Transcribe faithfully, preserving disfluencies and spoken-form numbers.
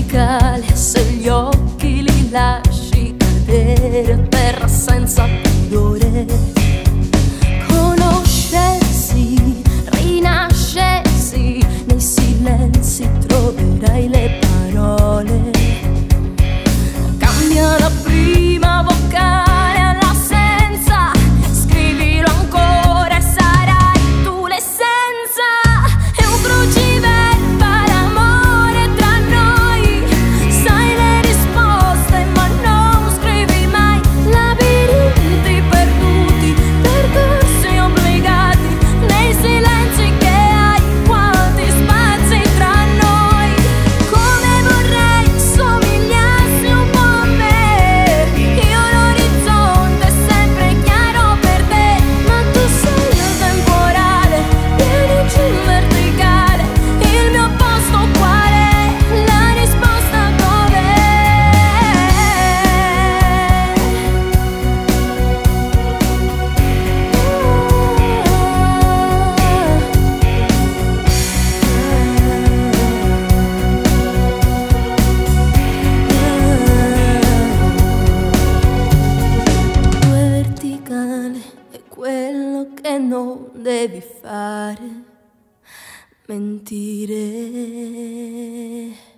verticale se gli occhi li lasci cadere a terra senza pudore. Conoscersi, rinascersi, nei silenzi troverai le parole. Cambia la prima vocale all'assenza, scrivilo ancora e sarai tu l'essenza. È un cruciverba l'amore tra noi, sai le risposte ma non scrivi mai. Labirinti perduti, percorsi obbligati, nei silenzi che hai, quanti spazi tra noi. Come vorrei somigliassi un po' a me, io l'orizzonte è sempre chiaro per te, ma tu sei il temporale, vieni giù in verticale, il mio posto qual è, la risposta dov'è? Due verticale è quello che non devi fare, mentire.